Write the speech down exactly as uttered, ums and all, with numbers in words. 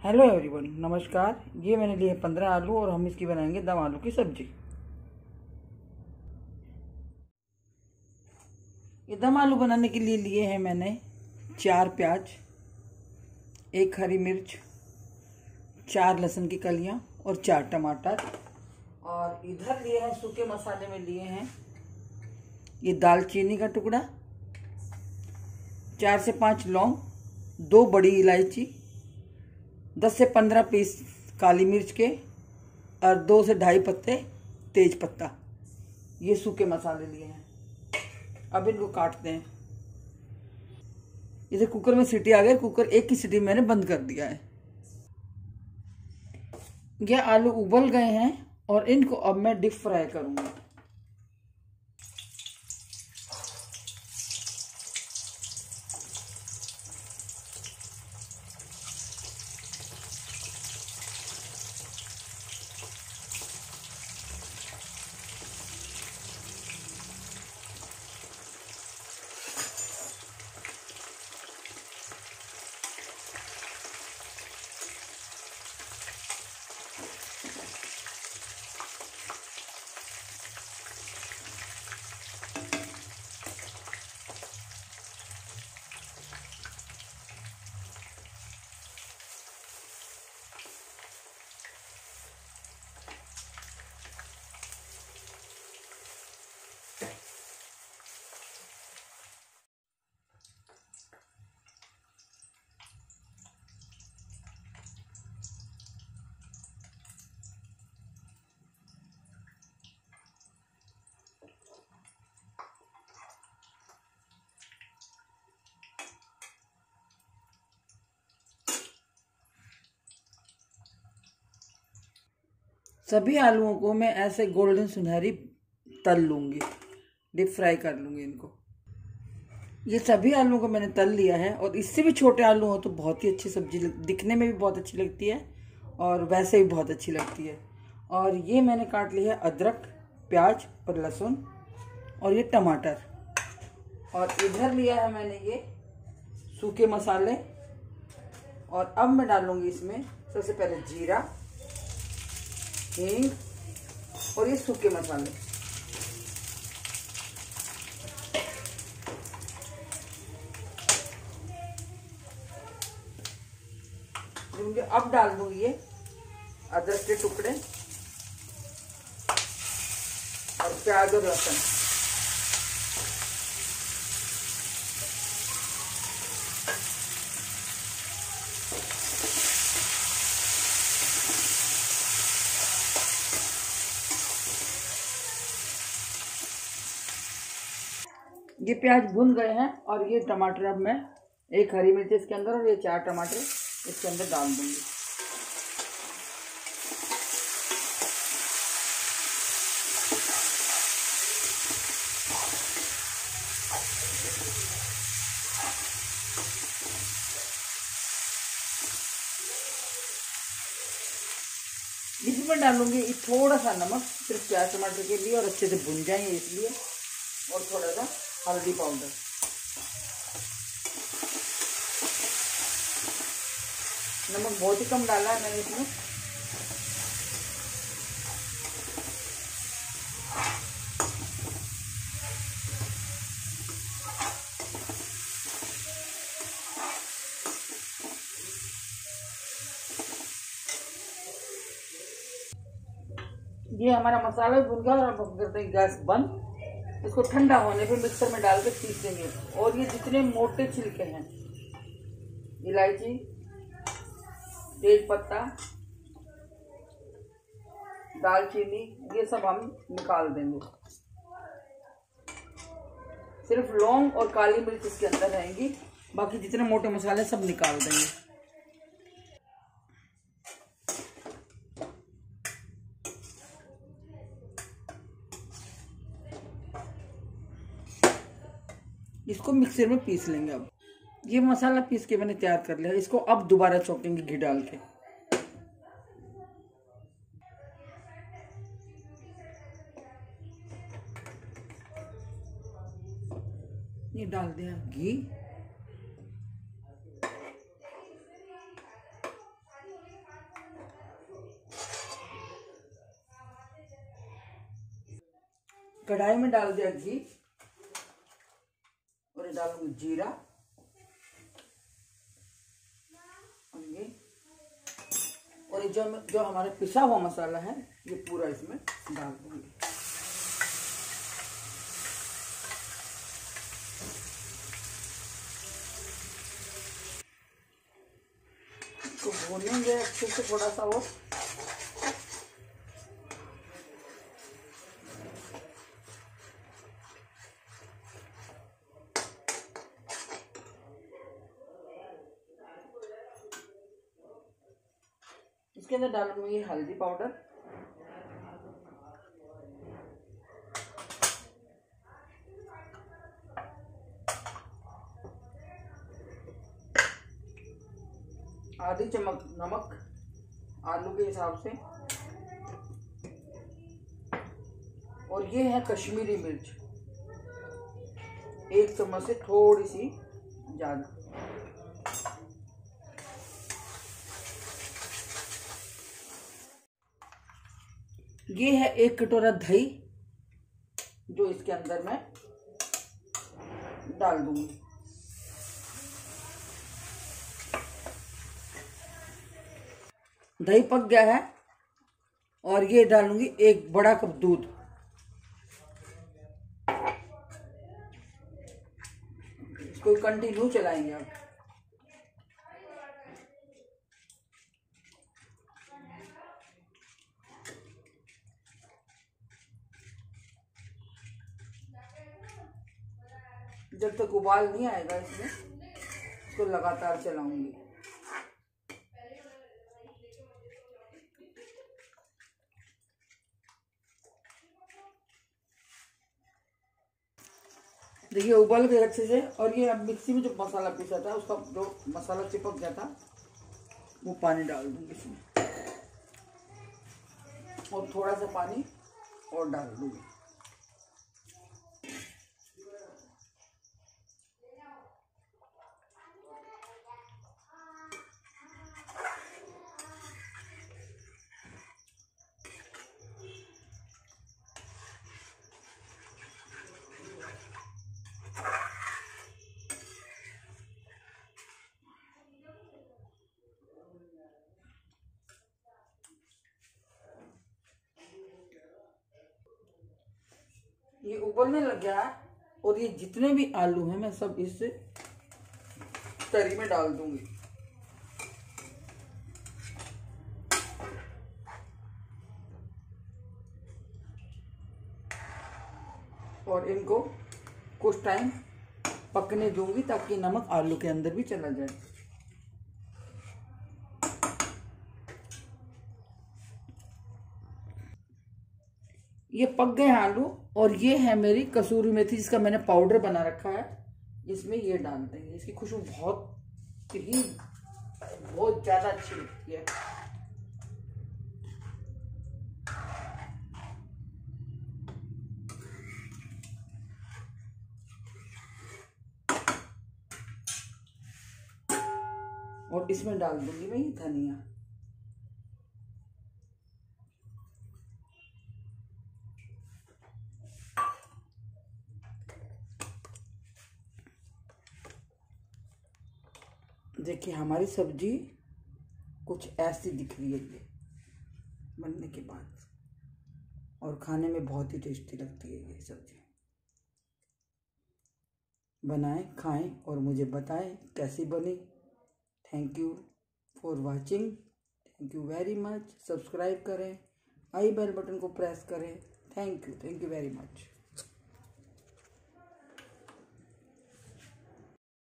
Hello everyone, नमस्कार। ये मैंने लिए पंद्रह आलू और हम इसकी बनाएंगे दम आलू की सब्जी। ये दम आलू बनाने के लिए लिए हैं मैंने चार प्याज, एक हरी मिर्च, चार लहसुन की कलियां और चार टमाटर। और इधर लिए हैं सूखे मसाले में लिए हैं ये दालचीनी का टुकड़ा, चार से पाँच लौंग, दो बड़ी इलायची, दस से पंद्रह पीस काली मिर्च के और दो से ढाई पत्ते तेज पत्ता। ये सूखे मसाले लिए हैं। अब इनको काटते हैं। इसे कुकर में सीटी आ गई। कुकर एक की सीटी मैंने बंद कर दिया है। ये आलू उबल गए हैं और इनको अब मैं डीप फ्राई करूंगा। सभी आलूओं को मैं ऐसे गोल्डन सुनहरी तल लूंगी, डीप फ्राई कर लूंगी इनको। ये सभी आलूओं को मैंने तल लिया है। और इससे भी छोटे आलू हो तो बहुत ही अच्छी सब्जी, दिखने में भी बहुत अच्छी लगती है और वैसे भी बहुत अच्छी लगती है। और ये मैंने काट लिया है अदरक, प्याज और लहसुन और ये टमाटर। और इधर लिया है मैंने ये सूखे मसाले। और अब मैं डालूंगी इसमें सबसे पहले जीरा, हींग और ये सूखे मसाले। अब डाल दूंगी ये अदरक के टुकड़े और प्याज और लहसुन। ये प्याज भुन गए हैं और ये टमाटर अब मैं एक हरी मिर्च इसके अंदर और ये चार टमाटर इसके अंदर डाल दूंगी। इसमें डालूंगी थोड़ा सा नमक, सिर्फ प्याज टमाटर के लिए और अच्छे से भुन जाएंगे इसलिए। और थोड़ा सा हल्दी पाउडर। नमक बहुत ही कम डाला है मैंने इसमें। ये हमारा मसाला भुन गया और अब हम करते हैं गैस बंद। इसको ठंडा होने पे मिक्सर में डाल के पीसेंगे। और ये जितने मोटे छिलके हैं, इलायची, तेज पत्ता, दालचीनी, ये सब हम निकाल देंगे। सिर्फ लौंग और काली मिर्च इसके अंदर रहेंगी, बाकी जितने मोटे मसाले सब निकाल देंगे। इसको मिक्सर में पीस लेंगे। अब ये मसाला पीस के मैंने तैयार कर लिया। इसको अब दोबारा चौंकेंगे घी डाल के। ये डाल दिया घी। कढ़ाई में डाल दिया घी और डालूंगी जीरा और ये और ये जो जो हमारा पिसा हुआ मसाला है ये पूरा इसमें डाल दूंगी। तो भूनेंगे अच्छे से थोड़ा सा वो। इसके अंदर डालूंगी हल्दी पाउडर, आधी चम्मच नमक आलू के हिसाब से, और ये है कश्मीरी मिर्च एक चम्मच से थोड़ी सी ज्यादा। ये है एक कटोरा दही जो इसके अंदर मैं डाल दूंगी। दही पक गया है और ये डालूंगी एक बड़ा कप दूध। इसको कंटिन्यू चलाएंगे अब। जब तक उबाल नहीं आएगा इसमें इसको लगातार चलाऊंगी। देखिए उबल गए अच्छे से। और ये अब मिक्सी में जो मसाला पीसा था उसका जो मसाला चिपक गया था वो पानी डाल दूंगी इसमें और थोड़ा सा पानी और डाल दूंगी। ये उबलने लग गया है और ये जितने भी आलू हैं मैं सब इस तरी में डाल दूंगी। और इनको कुछ टाइम पकने दूंगी ताकि नमक आलू के अंदर भी चला जाए। ये पक गए हैं आलू और ये है मेरी कसूरी मेथी जिसका मैंने पाउडर बना रखा है। इसमें ये डाल देंगे। इसकी खुशबू बहुत ही बहुत ज्यादा अच्छी लगती है। और इसमें डाल दूंगी मैं ये धनिया। देखिए हमारी सब्जी कुछ ऐसी दिख रही है ये बनने के बाद, और खाने में बहुत ही टेस्टी लगती है ये सब्जी। बनाएं, खाएं और मुझे बताएं कैसी बनी। Thank you for watching. Thank you very much. Subscribe करें, आई बेल बटन को प्रेस करें। Thank you thank you very much.